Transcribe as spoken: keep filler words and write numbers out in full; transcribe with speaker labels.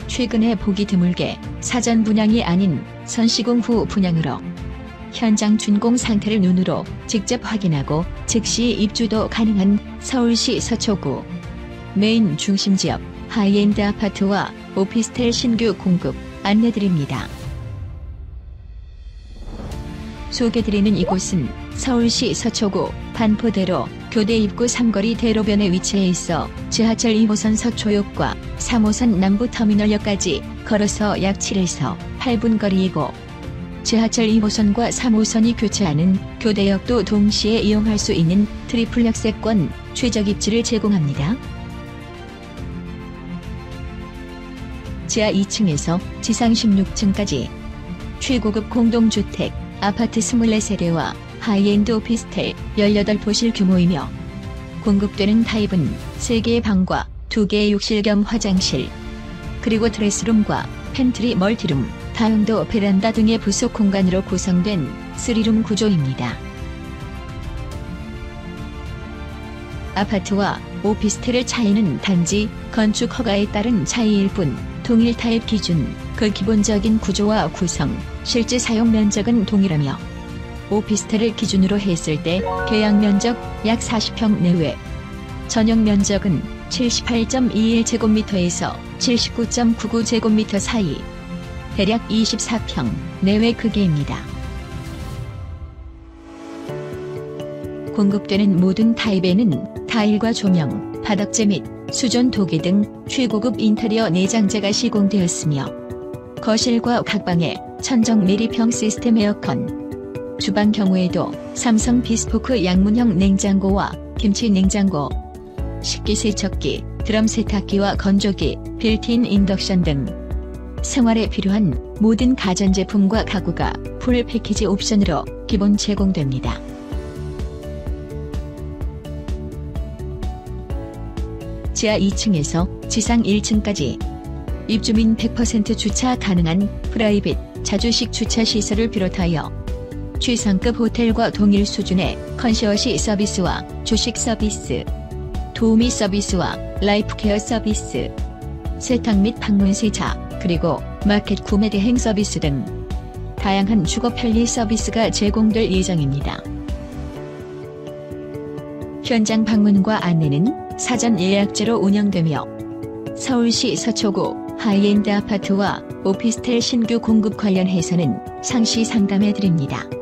Speaker 1: 최근에 보기 드물게 사전 분양이 아닌 선시공 후 분양으로 현장 준공 상태를 눈으로 직접 확인하고 즉시 입주도 가능한 서울시 서초구 메인 중심지역 하이엔드 아파트와 오피스텔 신규 공급 안내드립니다. 소개드리는 이곳은 서울시 서초구 반포대로 교대 입구 삼거리 대로변에 위치해 있어 지하철 이 호선 서초역과 삼 호선 남부터미널역까지 걸어서 약 칠에서 팔 분 거리이고 지하철 이 호선과 삼 호선이 교차하는 교대역도 동시에 이용할 수 있는 트리플 역세권 최적 입지를 제공합니다. 지하 이 층에서 지상 십육 층까지 최고급 공동주택 아파트 이십사 세대와 하이엔드 오피스텔 십팔 호실 규모이며 공급되는 타입은 세 개의 방과 두 개의 욕실 겸 화장실, 그리고 드레스룸과 팬트리 멀티룸, 다용도 베란다 등의 부속 공간으로 구성된 쓰리룸 구조입니다. 아파트와 오피스텔의 차이는 단지 건축 허가에 따른 차이일 뿐 동일 타입 기준, 그 기본적인 구조와 구성, 실제 사용 면적은 동일하며 오피스텔을 기준으로 했을 때 계약 면적 약 사십 평 내외, 전용 면적은 칠십팔 점 이일 제곱미터에서 칠십구 점 구구 제곱미터 사이, 대략 이십사 평 내외 크기입니다. 공급되는 모든 타입에는 타일과 조명, 바닥재 및 수전 도계 등 최고급 인테리어 내장재가 시공되었으며 거실과 각방에 천정 내리평 시스템 에어컨, 주방 경우에도 삼성 비스포크 양문형 냉장고와 김치 냉장고, 식기세척기, 드럼 세탁기와 건조기, 빌트인 인덕션 등 생활에 필요한 모든 가전제품과 가구가 풀 패키지 옵션으로 기본 제공됩니다. 지하 이 층에서 지상 일 층까지 입주민 백 퍼센트 주차 가능한 프라이빗 자주식 주차 시설을 비롯하여 최상급 호텔과 동일 수준의 컨시어시 서비스와 조식 서비스, 도우미 서비스와 라이프케어 서비스, 세탁 및 방문 세차, 그리고 마켓 구매 대행 서비스 등 다양한 주거 편리 서비스가 제공될 예정입니다. 현장 방문과 안내는 사전 예약제로 운영되며 서울시 서초구 하이엔드 아파트와 오피스텔 신규 공급 관련해서는 상시 상담해 드립니다.